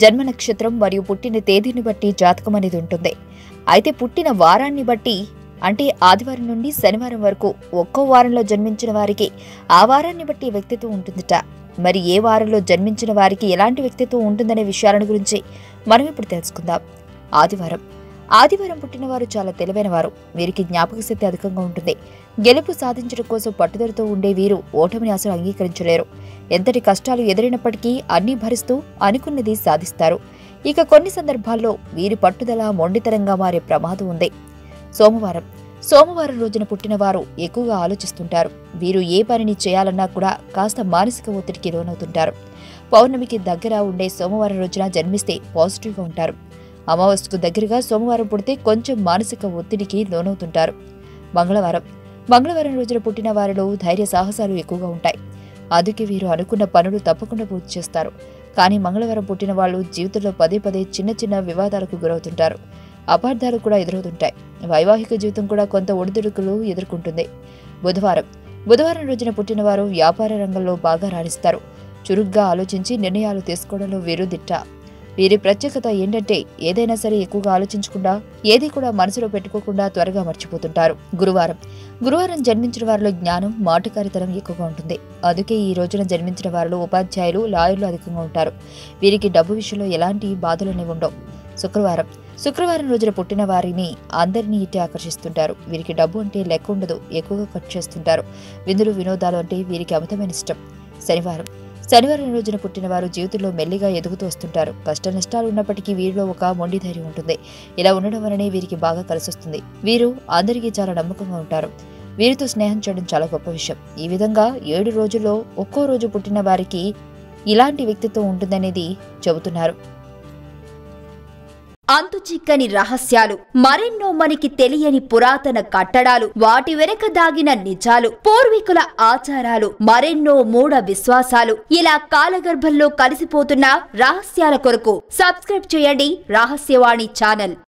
జన్మ నక్షత్రం మరియు పుట్టిన తేదీని బట్టి జాతకం అనేది ఉంటుంది. అయితే పుట్టిన వారాన్ని బట్టి అంటే ఆదివారం నుండి శనివారం వరకు ఒక్కో వారంలో జన్మించిన వారికి ఆ వారాన్ని బట్టి వ్యక్తిత్వం ఉంటుందట. మరి ఏ వారంలో జన్మించిన వారికి ఎలాంటి వ్యక్తిత్వం ఉంటుందనే విషయాలను గురించి మనం ఇప్పుడు తెలుసుకుందాం. ఆదివారం పుట్టిన వారు చాలా తెలివైన వారు. వీరికి జ్ఞాపక శక్తి అధికంగా ఉంటుంది. గెలుపు సాధించడం కోసం పట్టుదలతో ఉండే వీరు ఓటమిని అసలు అంగీకరించలేరు. ఎంతటి కష్టాలు ఎదురైనప్పటికీ అన్నీ భరిస్తూ అనుకున్నది సాధిస్తారు. ఇక కొన్ని సందర్భాల్లో వీరి పట్టుదల మొండితనంగా మారే ప్రమాదం ఉంది. సోమవారం రోజున పుట్టిన వారు ఎక్కువగా ఆలోచిస్తుంటారు. వీరు ఏ పనిని చేయాలన్నా కూడా కాస్త మానసిక ఒత్తిడికి లోనవుతుంటారు. పౌర్ణమికి దగ్గర ఉండే సోమవారం రోజున జన్మిస్తే పాజిటివ్గా ఉంటారు. అమావాస్యకు దగ్గరగా సోమవారం పుడితే కొంచెం మానసిక ఒత్తిడికి లోనవుతుంటారు. మంగళవారం రోజున పుట్టిన వారిలో ధైర్య సాహసాలు ఎక్కువగా ఉంటాయి. అందుకే వీరు అనుకున్న పనులు తప్పకుండా పూర్తి చేస్తారు. కానీ మంగళవారం పుట్టిన వాళ్ళు జీవితంలో పదే పదే చిన్న చిన్న వివాదాలకు గురవుతుంటారు. అపార్థాలు కూడా ఎదురవుతుంటాయి. వైవాహిక జీవితం కూడా కొంత ఒడిదుడుకులు ఎదుర్కొంటుంది. బుధవారం రోజున పుట్టిన వారు వ్యాపార రంగంలో బాగా రాణిస్తారు. చురుగ్గా ఆలోచించి నిర్ణయాలు తీసుకోవడంలో వీరు దిట్ట. వీరి ప్రత్యేకత ఏంటంటే ఏదైనా సరే ఎక్కువగా ఆలోచించకుండా ఏది కూడా మనసులో పెట్టుకోకుండా త్వరగా మర్చిపోతుంటారు. గురువారం జన్మించిన వారిలో జ్ఞానం, మాటకారితనం ఎక్కువగా ఉంటుంది. అందుకే ఈ రోజున జన్మించిన వారిలో ఉపాధ్యాయులు, లాయర్లు అధికంగా ఉంటారు. వీరికి డబ్బు విషయంలో ఎలాంటి బాధలనే ఉండవు. శుక్రవారం రోజున పుట్టిన వారిని అందరినీ ఇట్టే ఆకర్షిస్తుంటారు. వీరికి డబ్బు అంటే లెక్క ఉండదు, ఎక్కువగా ఖర్చు చేస్తుంటారు. విందులు, వినోదాలు అంటే వీరికి అమితమైన ఇష్టం. శనివారం రోజున పుట్టిన వారు జీవితంలో మెల్లిగా ఎదుగుతూ వస్తుంటారు. కష్ట నష్టాలు ఉన్నప్పటికీ వీరిలో ఒక మొండి ధైర్యం ఉంటుంది. ఇలా ఉండడం వలనే వీరికి బాగా కలిసొస్తుంది. వీరు అందరికీ చాలా నమ్మకంగా ఉంటారు. వీరితో స్నేహం చేయడం చాలా గొప్ప విషయం. ఈ విధంగా 7 రోజుల్లో ఒక్కో రోజు పుట్టిన వారికి ఇలాంటి వ్యక్తిత్వం ఉంటుందనేది చెబుతున్నారు. అంతుచిక్కని రహస్యాలు, మరెన్నో మనకి తెలియని పురాతన కట్టడాలు, వాటి వెనక దాగిన నిజాలు, పూర్వీకుల ఆచారాలు, మరెన్నో మూఢ విశ్వాసాలు, ఇలా కాలగర్భంలో కలిసిపోతున్న రహస్యాల కొరకు సబ్స్క్రైబ్ చేయండి రహస్యవాణి ఛానల్.